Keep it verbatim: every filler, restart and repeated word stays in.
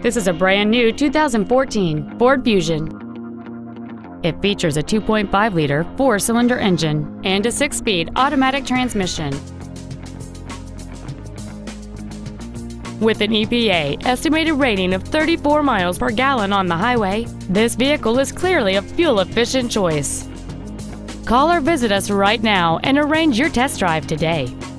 This is a brand new two thousand fourteen Ford Fusion. It features a two point five liter four-cylinder engine and a six-speed automatic transmission. With an E P A estimated rating of thirty-four miles per gallon on the highway, this vehicle is clearly a fuel-efficient choice. Call or visit us right now and arrange your test drive today.